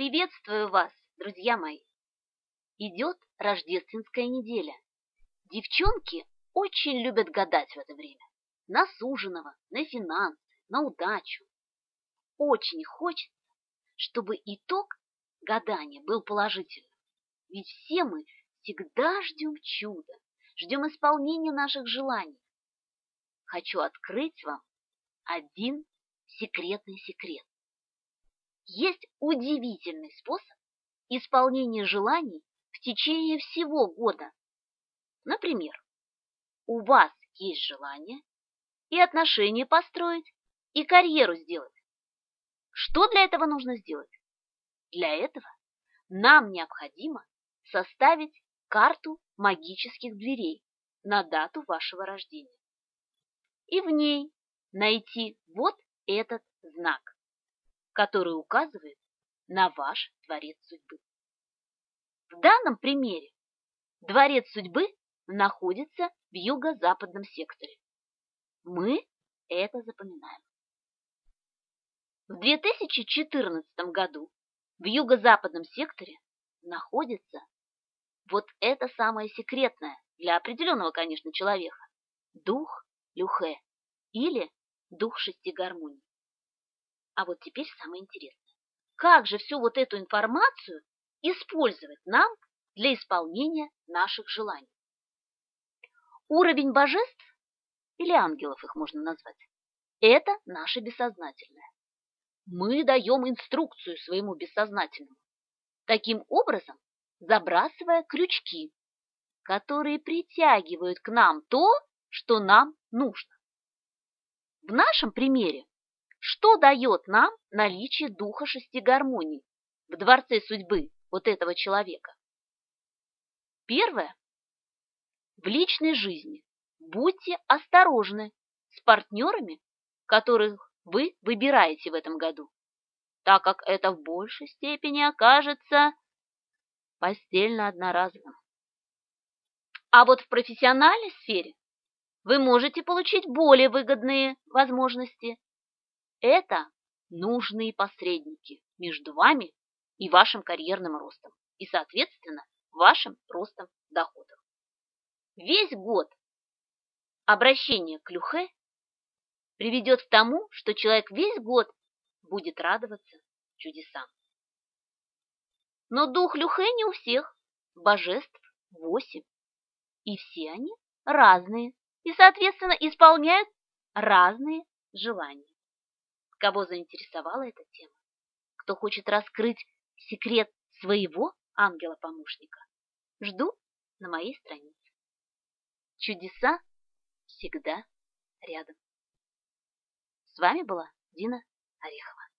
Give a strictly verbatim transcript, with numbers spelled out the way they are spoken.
Приветствую вас, друзья мои! Идет рождественская неделя. Девчонки очень любят гадать в это время. На суженого, на финансы, на удачу. Очень хочется, чтобы итог гадания был положительным. Ведь все мы всегда ждем чуда, ждем исполнения наших желаний. Хочу открыть вам один секретный секрет. Есть удивительный способ исполнения желаний в течение всего года. Например, у вас есть желание и отношения построить, и карьеру сделать. Что для этого нужно сделать? Для этого нам необходимо составить карту магических дверей на дату вашего рождения. И в ней найти вот этот знак, который указывает на ваш дворец судьбы. В данном примере дворец судьбы находится в юго-западном секторе. Мы это запоминаем. В две тысячи четырнадцатом году в юго-западном секторе находится вот это самое секретное, для определенного, конечно, человека, дух Люхэ или дух шести гармоний. А вот теперь самое интересное. Как же всю вот эту информацию использовать нам для исполнения наших желаний? Уровень божеств, или ангелов их можно назвать, это наше бессознательное. Мы даем инструкцию своему бессознательному, таким образом забрасывая крючки, которые притягивают к нам то, что нам нужно. В нашем примере, что дает нам наличие духа шести гармоний в дворце судьбы вот этого человека? Первое. В личной жизни будьте осторожны с партнерами, которых вы выбираете в этом году, так как это в большей степени окажется постельно-одноразовым. А вот в профессиональной сфере вы можете получить более выгодные возможности. Это нужные посредники между вами и вашим карьерным ростом, и, соответственно, вашим ростом доходов. Весь год обращение к Люхэ приведет к тому, что человек весь год будет радоваться чудесам. Но дух Люхэ не у всех, божеств восемь, и все они разные, и, соответственно, исполняют разные желания. Кого заинтересовала эта тема? Кто хочет раскрыть секрет своего ангела-помощника? Жду на моей странице. Чудеса всегда рядом. С вами была Дина Орехова.